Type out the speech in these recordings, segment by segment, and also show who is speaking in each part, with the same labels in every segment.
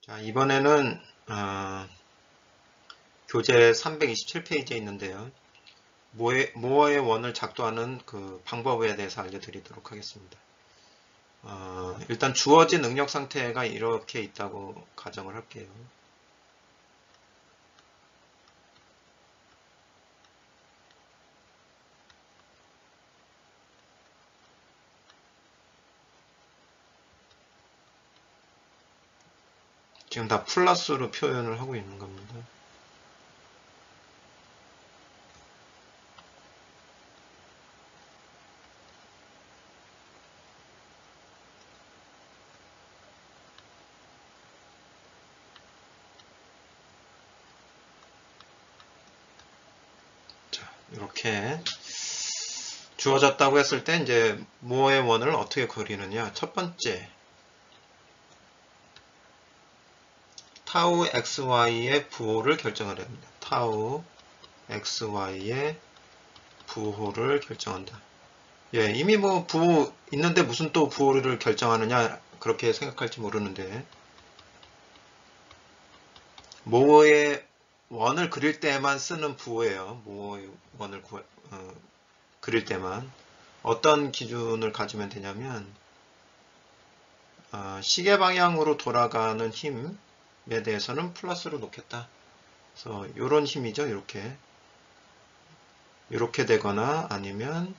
Speaker 1: 자, 이번에는 교재 327페이지에 있는데요. 모어의 원을 작도하는 그 방법에 대해서 알려드리도록 하겠습니다. 일단 주어진 능력 상태가 이렇게 있다고 가정을 할게요. 지금 다 플러스로 표현을 하고 있는 겁니다. 자, 이렇게 주어졌다고 했을 때 이제 모어의 원을 어떻게 그리느냐. 첫 번째, 타우 xy의 부호를 결정을 합니다. 타우 xy의 부호를 결정한다. 예, 이미 뭐 부호 있는데 무슨 또 부호를 결정하느냐 그렇게 생각할지 모르는데, 모어의 원을 그릴 때만 쓰는 부호예요. 모어의 원을 그릴 때만 어떤 기준을 가지면 되냐면, 시계 방향으로 돌아가는 힘에 대해서는 플러스로 놓겠다. 그래서 이런 힘이죠. 이렇게 되거나 아니면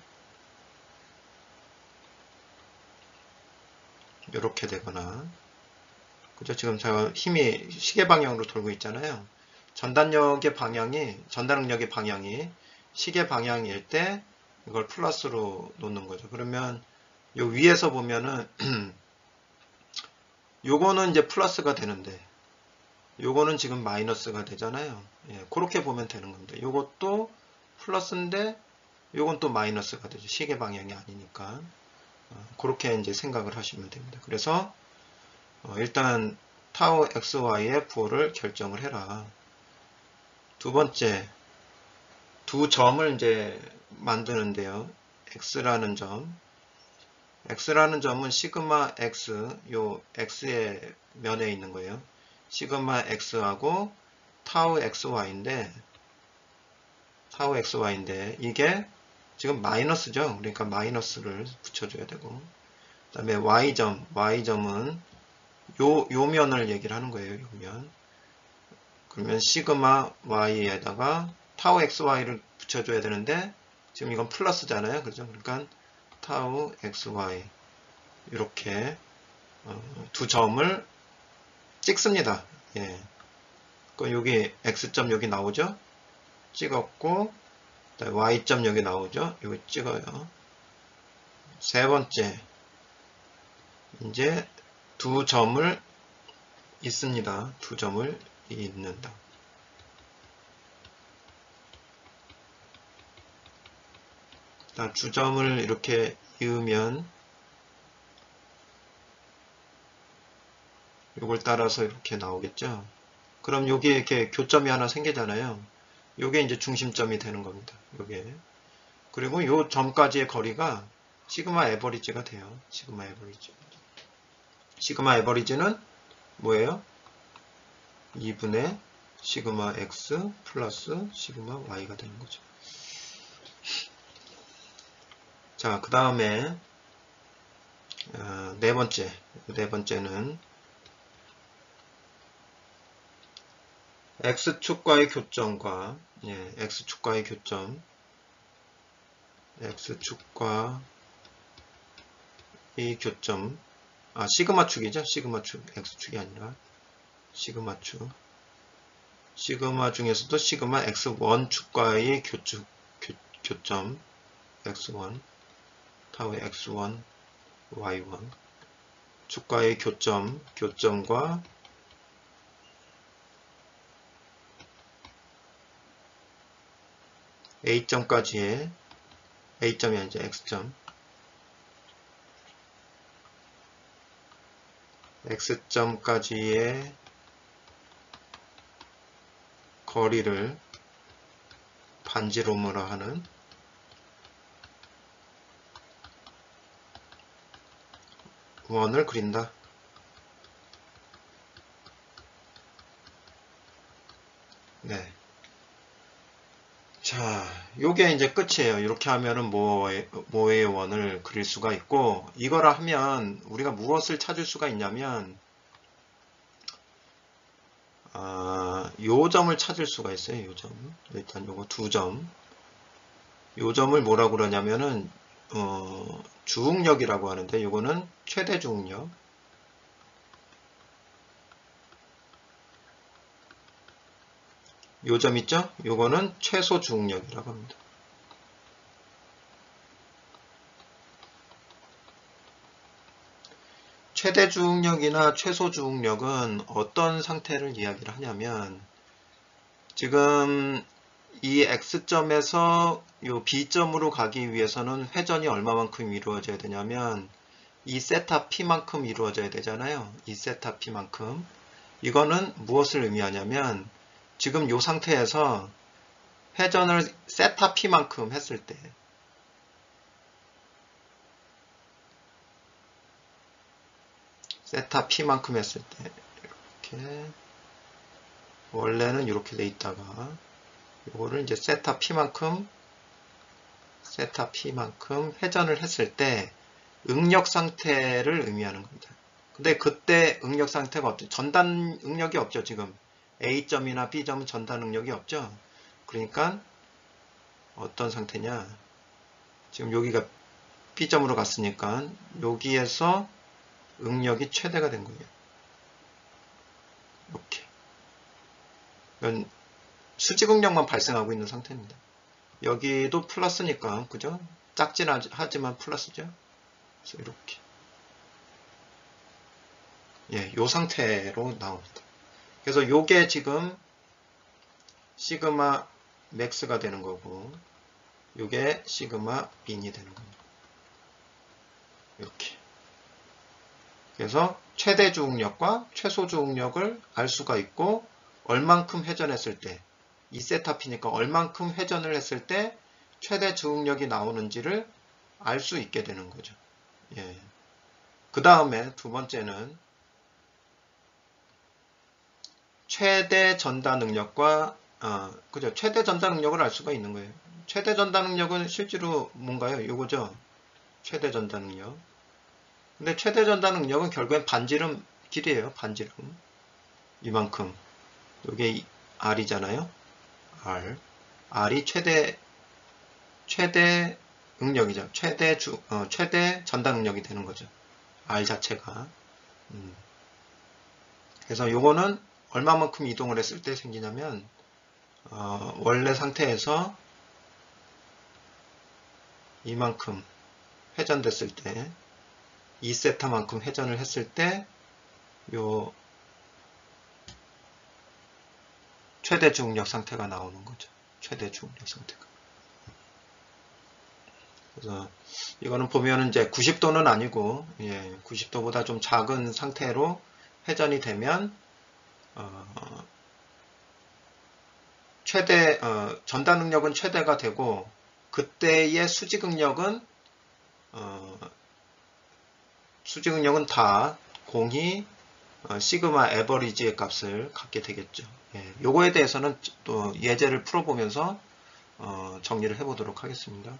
Speaker 1: 이렇게 되거나. 그죠? 지금 제가 힘이 시계 방향으로 돌고 있잖아요. 전단력의 방향이 시계 방향일 때 이걸 플러스로 놓는 거죠. 그러면 요 위에서 보면은 요거는 이제 플러스가 되는데 요거는 지금 마이너스가 되잖아요. 예, 그렇게 보면 되는 겁니다. 요것도 플러스인데 요건 또 마이너스가 되죠. 시계 방향이 아니니까. 그렇게 이제 생각을 하시면 됩니다. 그래서 일단 타우 xy의 부호를 결정을 해라. 두 번째, 두 점을 이제 만드는데요. x라는 점은 시그마 x, 요 x의 면에 있는 거예요. 시그마 x하고 타우 xy인데 이게 지금 마이너스죠. 그러니까 마이너스를 붙여줘야 되고, 그 다음에 y점은 요 면을 얘기를 하는 거예요. 요 면. 그러면 시그마 y에다가 타우 xy를 붙여줘야 되는데 지금 이건 플러스잖아요. 그죠? 그러니까 타우 xy 이렇게 두 점을 찍습니다. 예. 그 여기 x점 여기 나오죠? 찍었고, y점 여기 나오죠? 여기 찍어요. 세 번째, 이제 두 점을 있습니다. 두 점을 잇는다. 주점을 이렇게 이으면 이걸 따라서 이렇게 나오겠죠. 그럼 여기에 이렇게 교점이 하나 생기잖아요. 요게 이제 중심점이 되는 겁니다. 요게. 그리고 요 점까지의 거리가 시그마 에버리지가 돼요. 시그마 에버리지. 시그마 에버리지는 뭐예요? 2분의 시그마 x 플러스 시그마 y가 되는 거죠. 자, 그 다음에 네 번째는 x축과의 교점과 x축과의 교점, x축과의 교점, 시그마축이죠. 시그마축, x축이 아니라 시그마축. 시그마 중에서도 시그마 x1 축과의 교점 x1, 타우 x1, y1 축과의 교점과 A점까지의 A점이 아니죠. X점까지의 거리를 반지름으로 하는 원을 그린다. 네. 자, 요게 이제 끝이에요. 이렇게 하면은 모의 원을 그릴 수가 있고, 이거라 하면 우리가 무엇을 찾을 수가 있냐면, 요 점을 찾을 수가 있어요. 요 점. 일단 요거 두 점. 요 점을 뭐라고 그러냐면은, 주응력이라고 하는데, 요거는 최대 주응력. 요 점 있죠? 요거는 최소 주응력이라고 합니다. 최대 주응력이나 최소 주응력은 어떤 상태를 이야기를 하냐면, 지금 이 X점에서 요 B점으로 가기 위해서는 회전이 얼마만큼 이루어져야 되냐면, 이 세타 P만큼 이루어져야 되잖아요. 이 세타 P만큼. 이거는 무엇을 의미하냐면, 지금 이 상태에서 회전을 세타 P만큼 했을 때 세타 P만큼 했을 때 이렇게 원래는 이렇게 돼 있다가 이거를 이제 세타 P만큼 회전을 했을 때 응력 상태를 의미하는 겁니다. 근데 그때 응력 상태가 없죠. 전단 응력이 없죠. 지금 A점이나 B점은 전단 응력이 없죠. 그러니까 어떤 상태냐, 지금 여기가 B점으로 갔으니까 여기에서 응력이 최대가 된 거예요. 이렇게. 이건 수직 응력만 발생하고 있는 상태입니다. 여기도 플러스니까, 그죠? 작진 하지만 플러스죠. 그래서 이렇게. 예, 요 상태로 나옵니다. 그래서 요게 지금 시그마 맥스가 되는 거고, 요게 시그마 민이 되는 겁니다. 이렇게. 그래서 최대 주응력과 최소 주응력을 알 수가 있고, 얼만큼 회전했을 때, 2세타피니까 얼만큼 회전을 했을 때 최대 주응력이 나오는지를 알 수 있게 되는 거죠. 예. 그 다음에 두 번째는 최대 전단 능력과 그죠? 최대 전단 능력을 알 수가 있는 거예요. 최대 전단 능력은 실제로 뭔가요? 이거죠. 최대 전단 능력. 근데 최대 전단 능력은 결국엔 반지름 길이에요. 반지름. 이만큼. 이게 R이잖아요. R. R이 최대 응력이죠. 최대 전단 응력이 되는 거죠. R 자체가. 그래서 요거는 얼마만큼 이동을 했을 때 생기냐면, 원래 상태에서 이만큼 회전됐을 때, 2세타만큼 회전을 했을 때, 요 최대 주응력 상태가 나오는 거죠. 최대 주응력 상태가. 그래서 이거는 보면은 이제 90도는 아니고, 90도보다 좀 작은 상태로 회전이 되면, 전단 응력은 최대가 되고, 그때의 수직 응력은 다 공이 시그마 에버리지의 값을 갖게 되겠죠. 요거에 대해서는 또 예제를 풀어보면서 정리를 해보도록 하겠습니다.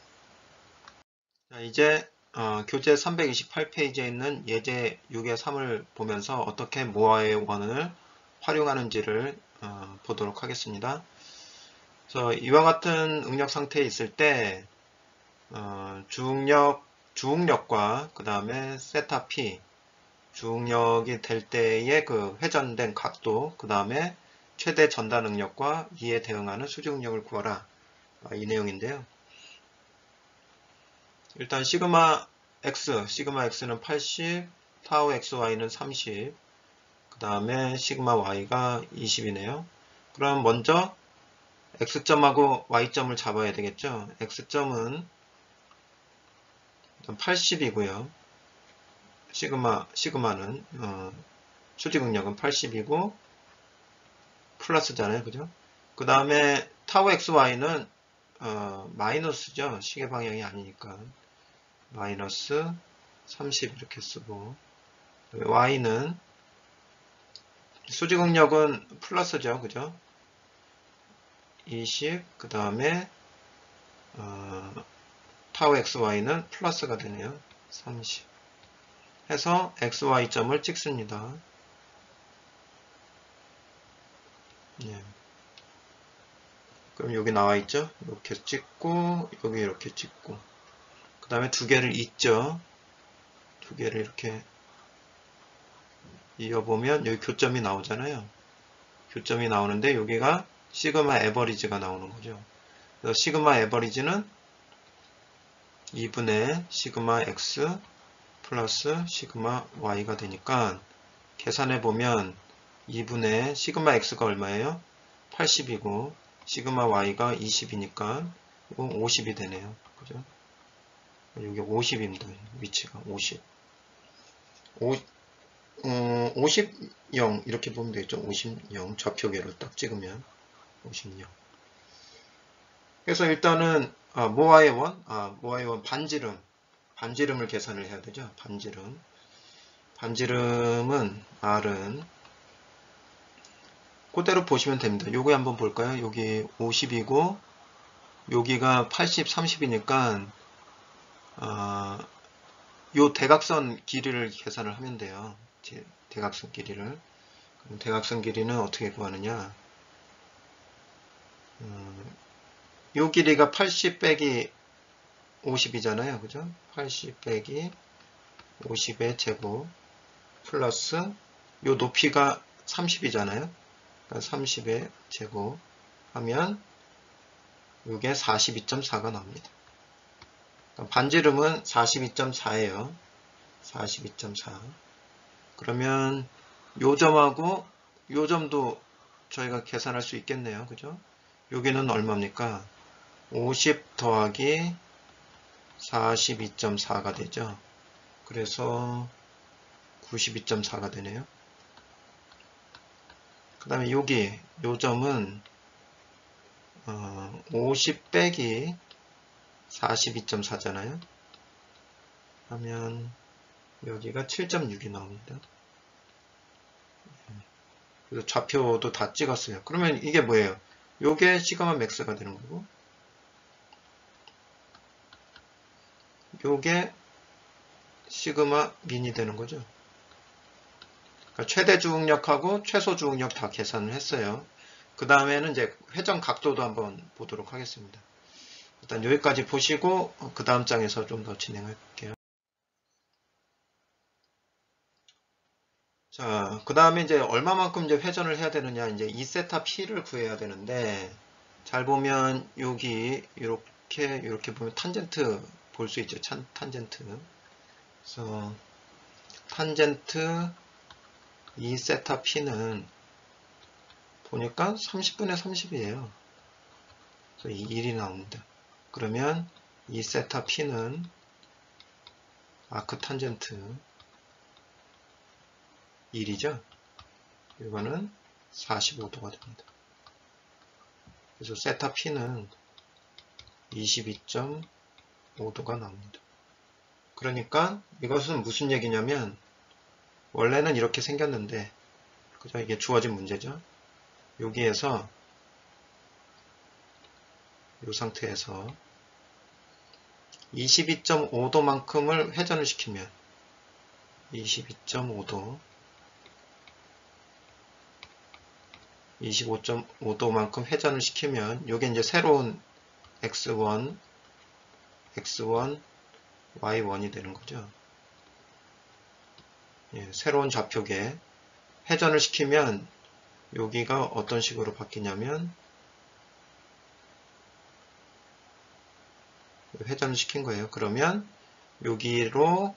Speaker 1: 자, 이제 교재 328페이지에 있는 예제 6의 3을 보면서 어떻게 모아의 원을 활용하는지를 보도록 하겠습니다. 그래서 이와 같은 응력 상태에 있을 때 주응력과 그 다음에 세타 P, 주응력이 될 때의 그 회전된 각도, 그 다음에 최대 전단 응력과 이에 대응하는 수직 응력을 구하라. 이 내용인데요. 일단 시그마 X는 80, 타우 XY는 30, 그 다음에 시그마 Y가 20이네요. 그럼 먼저 X점하고 Y점을 잡아야 되겠죠. X점은 80이고요. 시그마는 수직 응력은 80이고 플러스잖아요. 그죠? 그 다음에 타우 XY는 마이너스죠. 시계 방향이 아니니까 마이너스 30 이렇게 쓰고, Y는 수직 응력은 플러스죠. 그죠? 20, 그 다음에 타우 xy는 플러스가 되네요. 30 해서 xy점을 찍습니다. 예. 그럼 여기 나와 있죠? 이렇게 찍고 여기 이렇게 찍고 그 다음에 두 개를 잇죠. 두 개를 이렇게 이어보면 여기 교점이 나오잖아요. 교점이 나오는데 여기가 시그마 에버리지가 나오는 거죠. 그래서 시그마 에버리지는 2분의 시그마 x 플러스 시그마 y가 되니까 계산해 보면 2분의 시그마 x가 얼마예요? 80이고 시그마 y가 20이니까 이건 50이 되네요. 그죠? 여기 50입니다. 위치가 50. 50영 이렇게 보면 되겠죠. 50영 좌표계로 딱 찍으면 50영. 그래서 일단은 모아의 원 반지름을 계산을 해야 되죠. 반지름은 R은 그대로 보시면 됩니다. 요거 한번 볼까요? 여기 50이고 여기가 80, 30이니까 요 대각선 길이를 계산을 하면 돼요. 대각선 길이를. 그럼 대각선 길이는 어떻게 구하느냐? 요 길이가 80 빼기 50이잖아요. 그죠? 80 빼기 50의 제곱 플러스 요 높이가 30이잖아요. 그러니까 30의 제곱 하면 이게 42.4가 나옵니다. 그러니까 반지름은 42.4예요. 42.4. 그러면 요 점하고 요 점도 저희가 계산할 수 있겠네요. 그죠? 여기는 얼마입니까? 50 더하기 42.4가 되죠. 그래서 92.4가 되네요. 그 다음에 여기 요 점은 50 빼기 42.4잖아요. 하면 여기가 7.6이 나옵니다. 그래서 좌표도 다 찍었어요. 그러면 이게 뭐예요? 요게 시그마 맥스가 되는 거고 요게 시그마 민이 되는 거죠. 그러니까 최대 주응력하고 최소 주응력 다 계산을 했어요. 그 다음에는 이제 회전 각도도 한번 보도록 하겠습니다. 일단 여기까지 보시고 그 다음 장에서 좀 더 진행할게요. 자, 그 다음에 이제 얼마만큼 이제 회전을 해야 되느냐, 이제 2세타 P를 구해야 되는데, 잘 보면 여기 이렇게 보면 탄젠트 볼 수 있죠. 탄젠트. 그래서 탄젠트 2세타 P는 보니까 30분의 30이에요. 그래서 1이 나옵니다. 그러면 2세타 P는 아크 탄젠트 1이죠. 이거는 45도가 됩니다. 그래서 세타 P는 22.5도가 나옵니다. 그러니까 이것은 무슨 얘기냐면 원래는 이렇게 생겼는데 그죠? 이게 주어진 문제죠. 여기에서 이 상태에서 22.5도만큼을 회전을 시키면 22.5도 25.5도만큼 회전을 시키면 이게 이제 새로운 x1, y1이 되는 거죠. 예, 새로운 좌표계 회전을 시키면 여기가 어떤 식으로 바뀌냐면 회전을 시킨 거예요. 그러면 여기로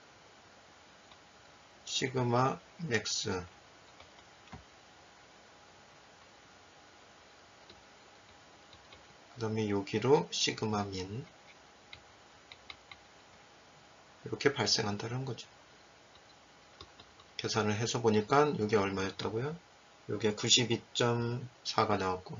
Speaker 1: 시그마 맥스 그 다음에 여기로 시그마 민 이렇게 발생한다는 거죠. 계산을 해서 보니까 이게 얼마였다고요? 이게 92.4가 나왔고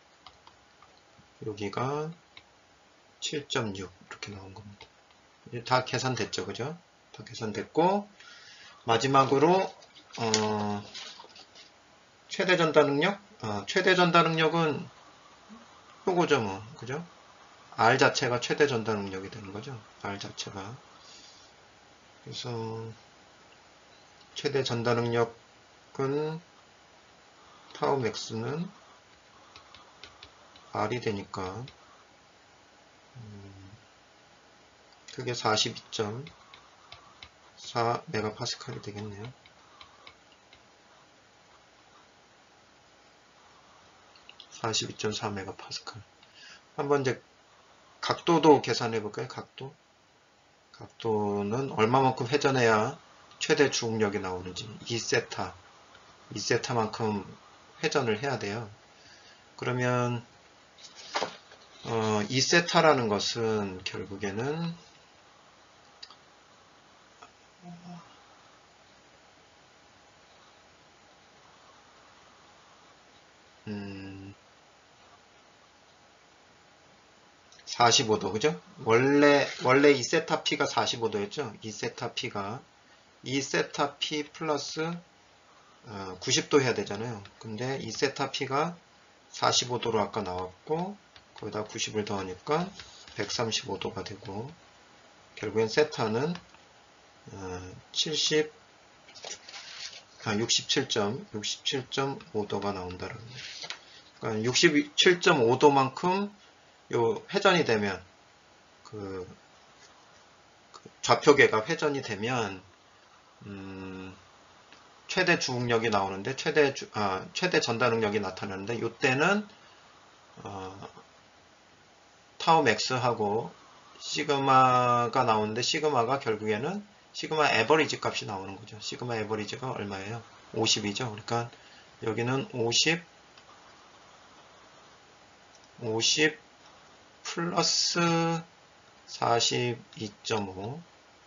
Speaker 1: 여기가 7.6 이렇게 나온 겁니다. 이제 다 계산됐죠, 그죠? 다 계산됐고 마지막으로 최대 전달 능력. 최대 전달 능력은 요거죠 뭐. 그죠? R 자체가 최대 전달 능력이 되는 거죠. R 자체가. 그래서 최대 전달 능력은 타우 맥스는 R이 되니까 그게 42.4 메가파스칼이 되겠네요. 42.4 메가파스칼. 한번 이제 각도도 계산해 볼까요? 각도는 얼마만큼 회전해야 최대 주응력이 나오는지 2세타만큼 회전을 해야 돼요. 그러면 2세타라는 것은 결국에는 45도, 그죠? 원래 2세타 P가 45도였죠? 2세타 P 플러스 90도 해야 되잖아요. 근데 2세타 P가 45도로 아까 나왔고 거기다 90을 더하니까 135도가 되고 결국엔 세타는 67.5도가 나온다는 거예요. 그러니까 67.5도만큼 요 회전이 되면 그 좌표계가 회전이 되면 최대 주응력이 나오는데 최대 전달 능력이 나타나는데 이때는 타우 맥스하고 시그마가 나오는데 시그마가 결국에는 시그마 에버리지 값이 나오는 거죠. 시그마 에버리지가 얼마예요? 50이죠. 그러니까 여기는 50 플러스 42.5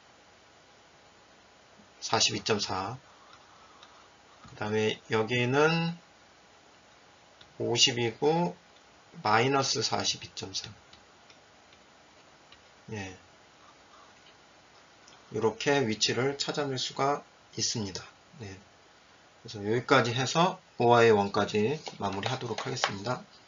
Speaker 1: 42.4 그 다음에 여기는 50이고 마이너스 42.3 예. 이렇게 위치를 찾아낼 수가 있습니다. 네. 그래서 여기까지 해서 5화의 1까지 마무리 하도록 하겠습니다.